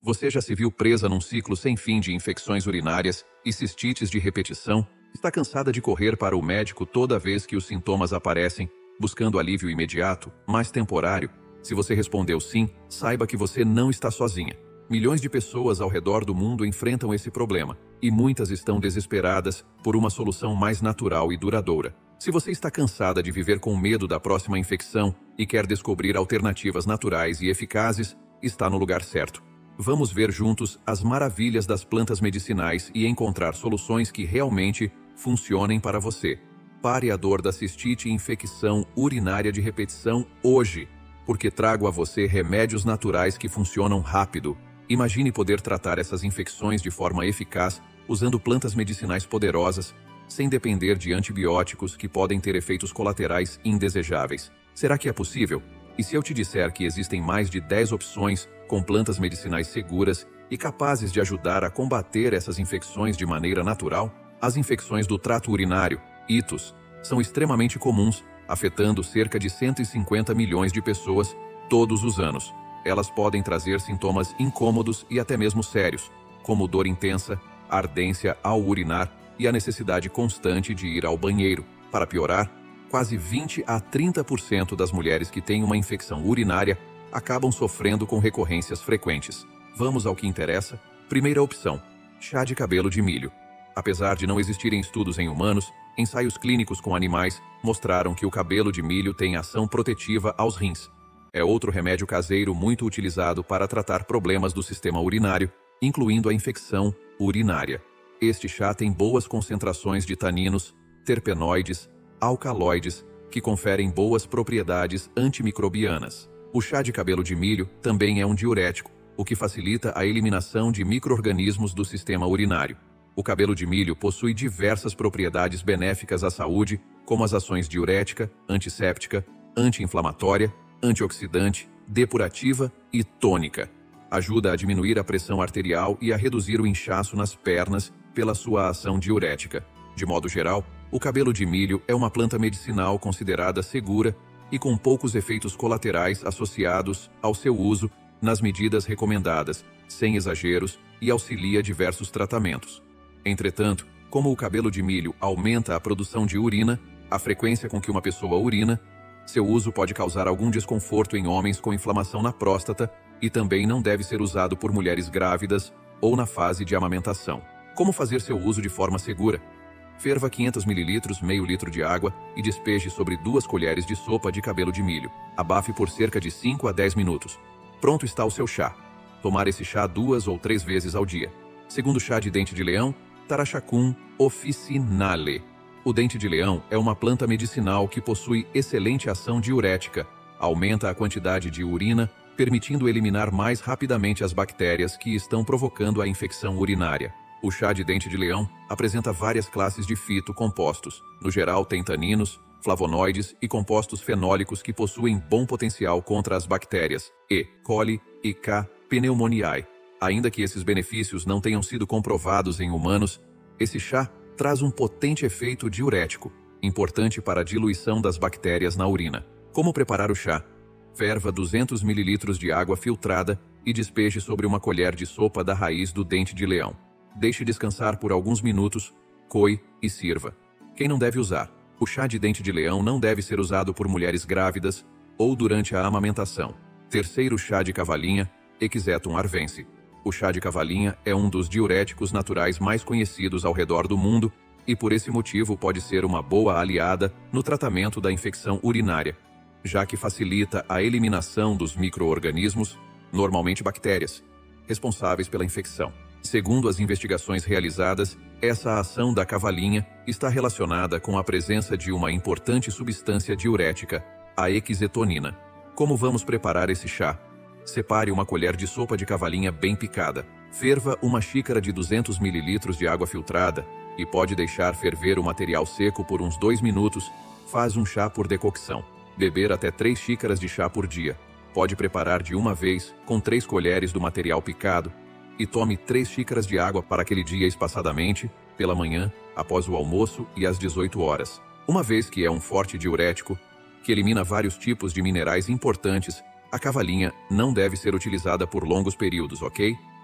Você já se viu presa num ciclo sem fim de infecções urinárias e cistites de repetição? Está cansada de correr para o médico toda vez que os sintomas aparecem, buscando alívio imediato, mas temporário? Se você respondeu sim, saiba que você não está sozinha. Milhões de pessoas ao redor do mundo enfrentam esse problema, e muitas estão desesperadas por uma solução mais natural e duradoura. Se você está cansada de viver com medo da próxima infecção e quer descobrir alternativas naturais e eficazes, está no lugar certo. Vamos ver juntos as maravilhas das plantas medicinais e encontrar soluções que realmente funcionem para você. Pare a dor da cistite e infecção urinária de repetição hoje, porque trago a você remédios naturais que funcionam rápido. Imagine poder tratar essas infecções de forma eficaz usando plantas medicinais poderosas, sem depender de antibióticos que podem ter efeitos colaterais indesejáveis. Será que é possível? E se eu te disser que existem mais de 10 opções com plantas medicinais seguras e capazes de ajudar a combater essas infecções de maneira natural? As infecções do trato urinário, ITUS, são extremamente comuns, afetando cerca de 150 milhões de pessoas todos os anos. Elas podem trazer sintomas incômodos e até mesmo sérios, como dor intensa, ardência ao urinar e a necessidade constante de ir ao banheiro. Para piorar, quase 20 a 30% das mulheres que têm uma infecção urinária acabam sofrendo com recorrências frequentes. Vamos ao que interessa. Primeira opção: chá de cabelo de milho. Apesar de não existirem estudos em humanos, ensaios clínicos com animais mostraram que o cabelo de milho tem ação protetiva aos rins. É outro remédio caseiro muito utilizado para tratar problemas do sistema urinário, incluindo a infecção urinária. Este chá tem boas concentrações de taninos, terpenoides, alcaloides, que conferem boas propriedades antimicrobianas. O chá de cabelo de milho também é um diurético, o que facilita a eliminação de micro-organismos do sistema urinário. O cabelo de milho possui diversas propriedades benéficas à saúde, como as ações diurética, antisséptica, anti-inflamatória, antioxidante, depurativa e tônica. Ajuda a diminuir a pressão arterial e a reduzir o inchaço nas pernas pela sua ação diurética. De modo geral, o cabelo de milho é uma planta medicinal considerada segura e com poucos efeitos colaterais associados ao seu uso nas medidas recomendadas, sem exageros, e auxilia diversos tratamentos. Entretanto, como o cabelo de milho aumenta a produção de urina, a frequência com que uma pessoa urina, seu uso pode causar algum desconforto em homens com inflamação na próstata e também não deve ser usado por mulheres grávidas ou na fase de amamentação. Como fazer seu uso de forma segura? Ferva 500 ml, meio litro de água e despeje sobre 2 colheres de sopa de cabelo de milho. Abafe por cerca de 5 a 10 minutos. Pronto está o seu chá. Tomar esse chá 2 ou 3 vezes ao dia. Segundo chá de dente de leão, Tarachacum officinale. O dente de leão é uma planta medicinal que possui excelente ação diurética, aumenta a quantidade de urina, permitindo eliminar mais rapidamente as bactérias que estão provocando a infecção urinária. O chá de dente de leão apresenta várias classes de fitocompostos. No geral, tem taninos, flavonoides e compostos fenólicos que possuem bom potencial contra as bactérias E. coli e K. pneumoniae. Ainda que esses benefícios não tenham sido comprovados em humanos, esse chá traz um potente efeito diurético, importante para a diluição das bactérias na urina. Como preparar o chá? Ferva 200 ml de água filtrada e despeje sobre uma colher de sopa da raiz do dente de leão. Deixe descansar por alguns minutos, coe e sirva. Quem não deve usar? O chá de dente de leão não deve ser usado por mulheres grávidas ou durante a amamentação. Terceiro chá de cavalinha, Ixetum arvense. O chá de cavalinha é um dos diuréticos naturais mais conhecidos ao redor do mundo e por esse motivo pode ser uma boa aliada no tratamento da infecção urinária, já que facilita a eliminação dos micro-organismos, normalmente bactérias, responsáveis pela infecção. Segundo as investigações realizadas, essa ação da cavalinha está relacionada com a presença de uma importante substância diurética, a ixetonina. Como vamos preparar esse chá? Separe uma colher de sopa de cavalinha bem picada. Ferva uma xícara de 200 ml de água filtrada e pode deixar ferver o material seco por uns 2 minutos. Faz um chá por decocção. Beber até 3 xícaras de chá por dia. Pode preparar de uma vez, com 3 colheres do material picado, e tome 3 xícaras de água para aquele dia espaçadamente, pela manhã, após o almoço e às 18 horas. Uma vez que é um forte diurético, que elimina vários tipos de minerais importantes, a cavalinha não deve ser utilizada por longos períodos, ok?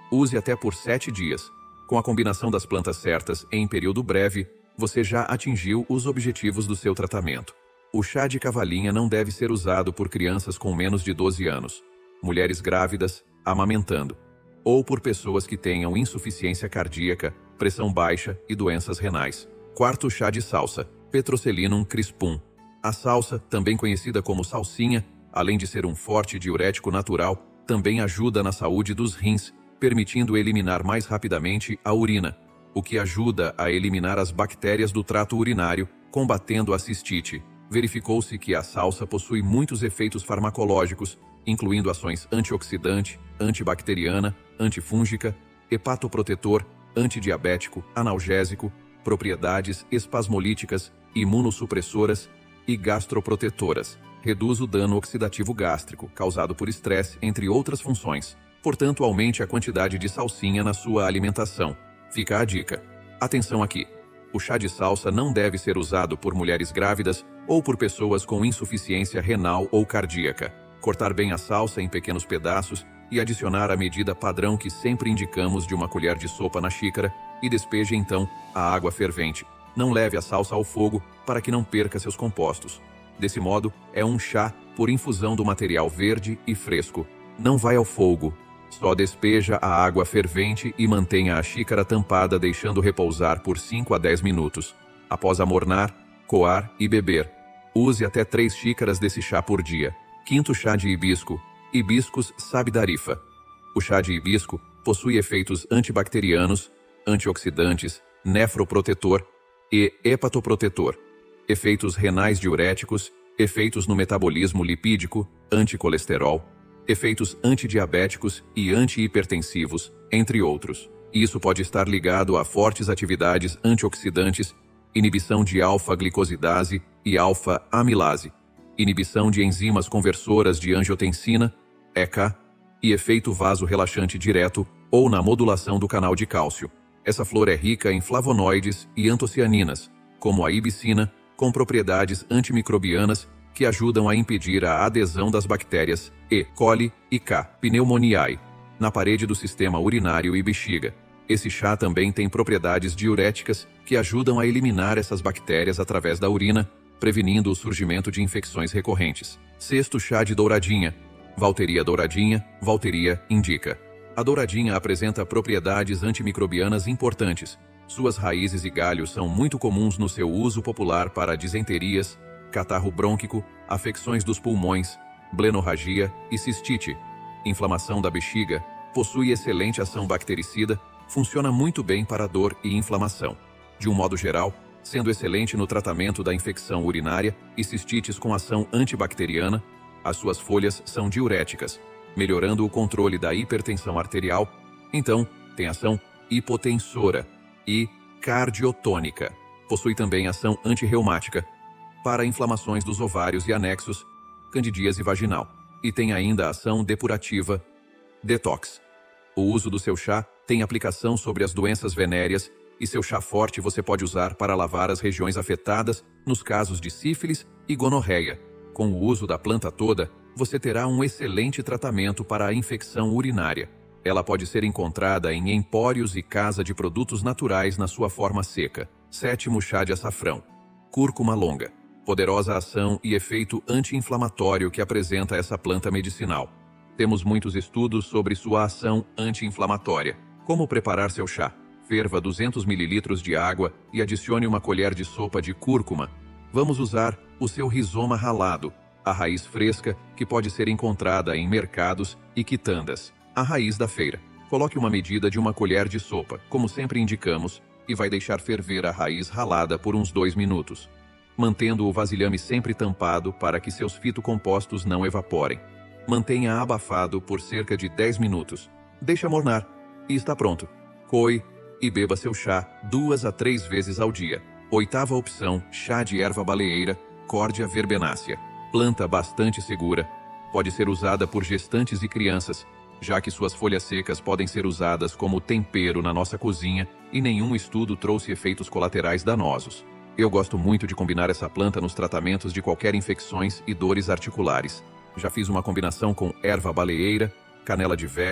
Use até por 7 dias. Com a combinação das plantas certas em período breve, você já atingiu os objetivos do seu tratamento. O chá de cavalinha não deve ser usado por crianças com menos de 12 anos, mulheres grávidas, amamentando, ou por pessoas que tenham insuficiência cardíaca, pressão baixa e doenças renais. Quarto chá de salsa, Petroselinum crispum. A salsa, também conhecida como salsinha, além de ser um forte diurético natural, também ajuda na saúde dos rins, permitindo eliminar mais rapidamente a urina, o que ajuda a eliminar as bactérias do trato urinário, combatendo a cistite. Verificou-se que a salsa possui muitos efeitos farmacológicos, incluindo ações antioxidante, antibacteriana, antifúngica, hepatoprotetor, antidiabético, analgésico, propriedades espasmolíticas, imunossupressoras e gastroprotetoras. Reduz o dano oxidativo gástrico, causado por estresse, entre outras funções. Portanto, aumente a quantidade de salsinha na sua alimentação. Fica a dica. Atenção aqui. O chá de salsa não deve ser usado por mulheres grávidas ou por pessoas com insuficiência renal ou cardíaca. Cortar bem a salsa em pequenos pedaços e adicionar a medida padrão que sempre indicamos de uma colher de sopa na xícara e despeje então a água fervente. Não leve a salsa ao fogo para que não perca seus compostos. Desse modo, é um chá por infusão do material verde e fresco. Não vai ao fogo. Só despeja a água fervente e mantenha a xícara tampada, deixando repousar por 5 a 10 minutos. Após amornar, coar e beber. Use até 3 xícaras desse chá por dia. Quinto chá de hibisco, Hibiscus sabidarifa. O chá de hibisco possui efeitos antibacterianos, antioxidantes, nefroprotetor e hepatoprotetor, efeitos renais diuréticos, efeitos no metabolismo lipídico, anticolesterol, efeitos antidiabéticos e antihipertensivos, entre outros. Isso pode estar ligado a fortes atividades antioxidantes, inibição de alfa-glicosidase e alfa-amilase, inibição de enzimas conversoras de angiotensina, ECA, e efeito vasorelaxante direto ou na modulação do canal de cálcio. Essa flor é rica em flavonoides e antocianinas, como a ibicina, com propriedades antimicrobianas que ajudam a impedir a adesão das bactérias E. coli e K. pneumoniae na parede do sistema urinário e bexiga. Esse chá também tem propriedades diuréticas que ajudam a eliminar essas bactérias através da urina, prevenindo o surgimento de infecções recorrentes. Sexto chá de douradinha, Valteria douradinha, Valteria indica. A douradinha apresenta propriedades antimicrobianas importantes. Suas raízes e galhos são muito comuns no seu uso popular para disenterias, catarro brônquico, afecções dos pulmões, blenorragia e cistite. Inflamação da bexiga, possui excelente ação bactericida, funciona muito bem para dor e inflamação. De um modo geral, sendo excelente no tratamento da infecção urinária e cistites com ação antibacteriana, as suas folhas são diuréticas, melhorando o controle da hipertensão arterial. Então, tem ação hipotensora e cardiotônica. Possui também ação antirreumática, para inflamações dos ovários e anexos, candidíase vaginal. E tem ainda ação depurativa, detox. O uso do seu chá tem aplicação sobre as doenças venéreas e seu chá forte você pode usar para lavar as regiões afetadas nos casos de sífilis e gonorreia. Com o uso da planta toda, você terá um excelente tratamento para a infecção urinária. Ela pode ser encontrada em empórios e casa de produtos naturais na sua forma seca. Sétimo chá de açafrão, cúrcuma longa. Poderosa ação e efeito anti-inflamatório que apresenta essa planta medicinal. Temos muitos estudos sobre sua ação anti-inflamatória. Como preparar seu chá? Ferva 200 ml de água e adicione uma colher de sopa de cúrcuma. Vamos usar o seu rizoma ralado, a raiz fresca que pode ser encontrada em mercados e quitandas. A raiz da feira. Coloque uma medida de uma colher de sopa, como sempre indicamos, e vai deixar ferver a raiz ralada por uns 2 minutos. Mantendo o vasilhame sempre tampado para que seus fitocompostos não evaporem. Mantenha abafado por cerca de 10 minutos. Deixe amornar. E está pronto. Coe e beba seu chá 2 a 3 vezes ao dia. Oitava opção, chá de erva baleeira, Cordia verbenácea. Planta bastante segura. Pode ser usada por gestantes e crianças, já que suas folhas secas podem ser usadas como tempero na nossa cozinha e nenhum estudo trouxe efeitos colaterais danosos. Eu gosto muito de combinar essa planta nos tratamentos de qualquer infecções e dores articulares. Já fiz uma combinação com erva baleeira, canela de velho,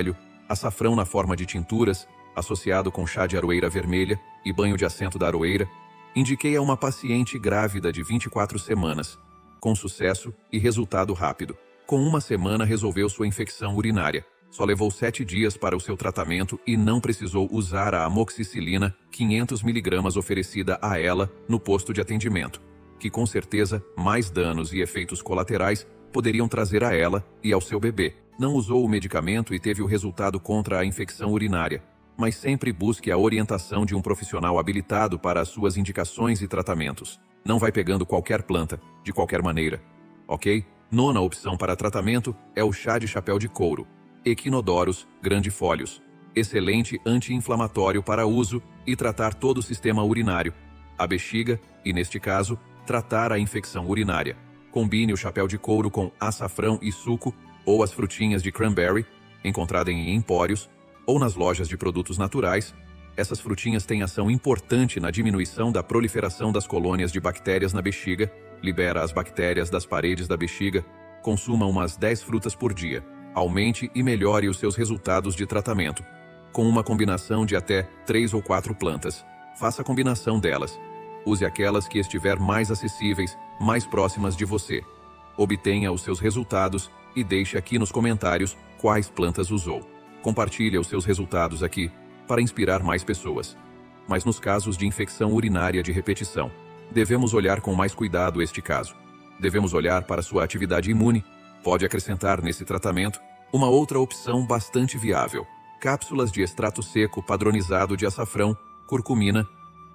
Açafrão na forma de tinturas, associado com chá de aroeira vermelha e banho de assento da aroeira, indiquei a uma paciente grávida de 24 semanas, com sucesso e resultado rápido. Com uma semana resolveu sua infecção urinária. Só levou 7 dias para o seu tratamento e não precisou usar a amoxicilina 500 mg oferecida a ela no posto de atendimento, que com certeza mais danos e efeitos colaterais poderiam trazer a ela e ao seu bebê. Não usou o medicamento e teve o resultado contra a infecção urinária, mas sempre busque a orientação de um profissional habilitado para as suas indicações e tratamentos. Não vai pegando qualquer planta, de qualquer maneira, ok? Nona opção para tratamento é o chá de chapéu de couro, Echinodorus grandifolius. Excelente anti-inflamatório para uso e tratar todo o sistema urinário, a bexiga e, neste caso, tratar a infecção urinária. Combine o chapéu de couro com açafrão e suco ou as frutinhas de cranberry, encontrada em empórios ou nas lojas de produtos naturais. Essas frutinhas têm ação importante na diminuição da proliferação das colônias de bactérias na bexiga, libera as bactérias das paredes da bexiga. Consuma umas 10 frutas por dia. Aumente e melhore os seus resultados de tratamento, com uma combinação de até 3 ou 4 plantas. Faça a combinação delas. Use aquelas que estiver mais acessíveis, mais próximas de você. Obtenha os seus resultados e deixe aqui nos comentários quais plantas usou. Compartilhe os seus resultados aqui para inspirar mais pessoas. Mas nos casos de infecção urinária de repetição, devemos olhar com mais cuidado este caso. Devemos olhar para sua atividade imune. Pode acrescentar nesse tratamento uma outra opção bastante viável: cápsulas de extrato seco padronizado de açafrão, curcumina,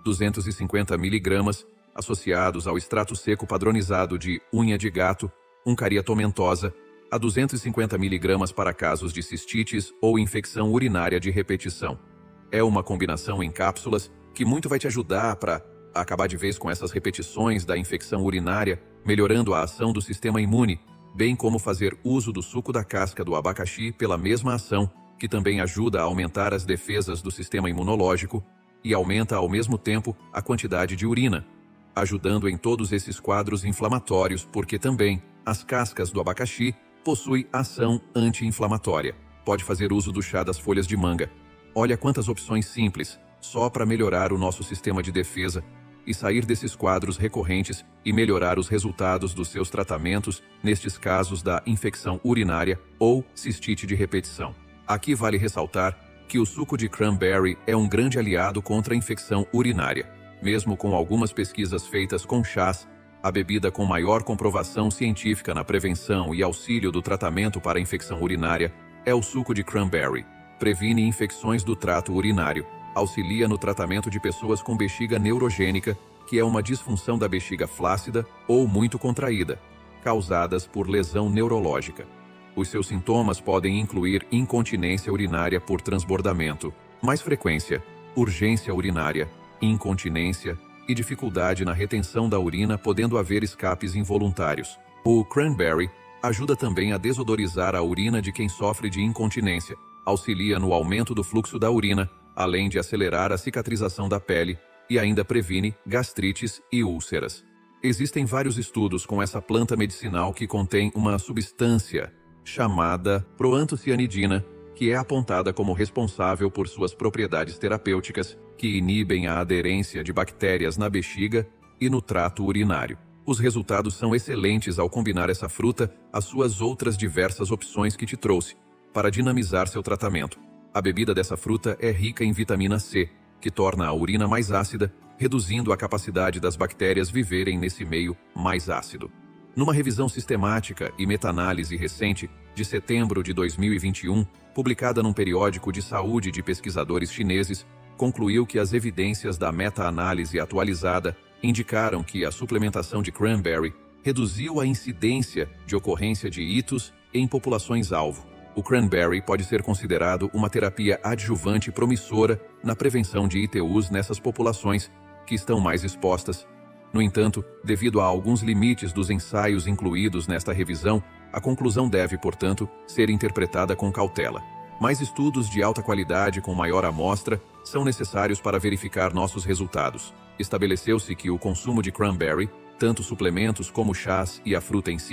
250 mg, associados ao extrato seco padronizado de unha de gato, uncaria tomentosa, a 250 mg para casos de cistites ou infecção urinária de repetição. É uma combinação em cápsulas que muito vai te ajudar para acabar de vez com essas repetições da infecção urinária, melhorando a ação do sistema imune, bem como fazer uso do suco da casca do abacaxi pela mesma ação, que também ajuda a aumentar as defesas do sistema imunológico e aumenta ao mesmo tempo a quantidade de urina, ajudando em todos esses quadros inflamatórios, porque também as cascas do abacaxi possuem ação anti-inflamatória. Pode fazer uso do chá das folhas de manga. Olha quantas opções simples, só para melhorar o nosso sistema de defesa e sair desses quadros recorrentes e melhorar os resultados dos seus tratamentos nestes casos da infecção urinária ou cistite de repetição. Aqui vale ressaltar que o suco de cranberry é um grande aliado contra a infecção urinária. Mesmo com algumas pesquisas feitas com chás, a bebida com maior comprovação científica na prevenção e auxílio do tratamento para a infecção urinária é o suco de cranberry. Previne infecções do trato urinário. Auxilia no tratamento de pessoas com bexiga neurogênica, que é uma disfunção da bexiga flácida ou muito contraída, causadas por lesão neurológica. Os seus sintomas podem incluir incontinência urinária por transbordamento, mais frequência, urgência urinária, incontinência e dificuldade na retenção da urina, podendo haver escapes involuntários. O cranberry ajuda também a desodorizar a urina de quem sofre de incontinência, auxilia no aumento do fluxo da urina, além de acelerar a cicatrização da pele e ainda previne gastrites e úlceras. Existem vários estudos com essa planta medicinal que contém uma substância chamada proantocianidina, que é apontada como responsável por suas propriedades terapêuticas, que inibem a aderência de bactérias na bexiga e no trato urinário. Os resultados são excelentes ao combinar essa fruta às suas outras diversas opções que te trouxe, para dinamizar seu tratamento. A bebida dessa fruta é rica em vitamina C, que torna a urina mais ácida, reduzindo a capacidade das bactérias viverem nesse meio mais ácido. Numa revisão sistemática e meta-análise recente, de setembro de 2021, publicada num periódico de saúde de pesquisadores chineses, concluiu que as evidências da meta-análise atualizada indicaram que a suplementação de cranberry reduziu a incidência de ocorrência de itos em populações-alvo. O cranberry pode ser considerado uma terapia adjuvante promissora na prevenção de ITUs nessas populações que estão mais expostas. No entanto, devido a alguns limites dos ensaios incluídos nesta revisão, a conclusão deve, portanto, ser interpretada com cautela. Mais estudos de alta qualidade com maior amostra são necessários para verificar nossos resultados. Estabeleceu-se que o consumo de cranberry, tanto suplementos como chás e a fruta em si,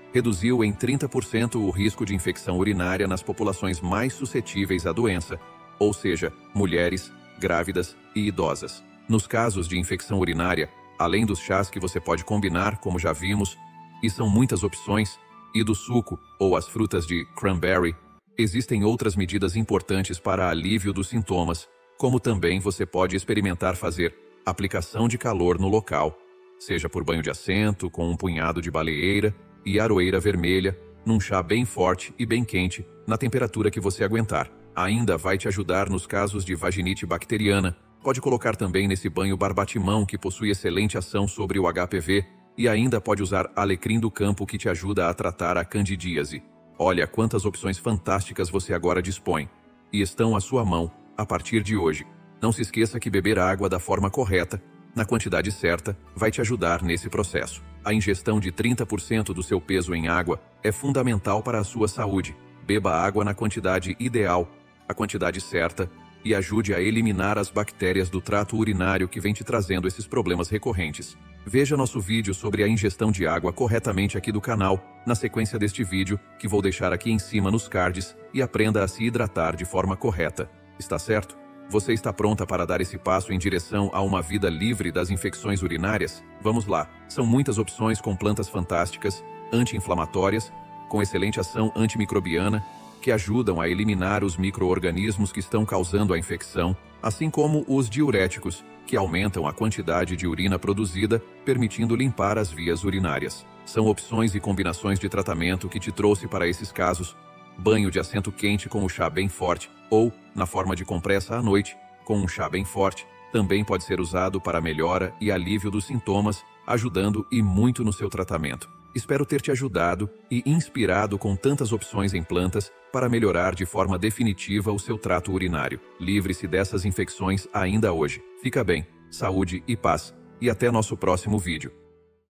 reduziu em 30% o risco de infecção urinária nas populações mais suscetíveis à doença, ou seja, mulheres, grávidas e idosas. Nos casos de infecção urinária, além dos chás que você pode combinar, como já vimos, e são muitas opções, e do suco ou as frutas de cranberry, existem outras medidas importantes para alívio dos sintomas, como também você pode experimentar fazer aplicação de calor no local, seja por banho de assento, com um punhado de baleeira e aroeira vermelha, num chá bem forte e bem quente, na temperatura que você aguentar. Ainda vai te ajudar nos casos de vaginite bacteriana. Pode colocar também nesse banho barbatimão, que possui excelente ação sobre o HPV, e ainda pode usar alecrim do campo, que te ajuda a tratar a candidíase. Olha quantas opções fantásticas você agora dispõe, e estão à sua mão a partir de hoje. Não se esqueça que beber água da forma correta, na quantidade certa, vai te ajudar nesse processo. A ingestão de 30% do seu peso em água é fundamental para a sua saúde. Beba água na quantidade ideal, a quantidade certa, e ajude a eliminar as bactérias do trato urinário que vem te trazendo esses problemas recorrentes. Veja nosso vídeo sobre a ingestão de água corretamente aqui do canal, na sequência deste vídeo, que vou deixar aqui em cima nos cards, e aprenda a se hidratar de forma correta. Está certo? Você está pronta para dar esse passo em direção a uma vida livre das infecções urinárias? Vamos lá! São muitas opções com plantas fantásticas, anti-inflamatórias, com excelente ação antimicrobiana, que ajudam a eliminar os micro-organismos que estão causando a infecção, assim como os diuréticos, que aumentam a quantidade de urina produzida, permitindo limpar as vias urinárias. São opções e combinações de tratamento que te trouxe para esses casos. Banho de assento quente com o chá bem forte, ou, na forma de compressa à noite, com um chá bem forte, também pode ser usado para melhora e alívio dos sintomas, ajudando e muito no seu tratamento. Espero ter te ajudado e inspirado com tantas opções em plantas para melhorar de forma definitiva o seu trato urinário. Livre-se dessas infecções ainda hoje. Fica bem, saúde e paz. E até nosso próximo vídeo.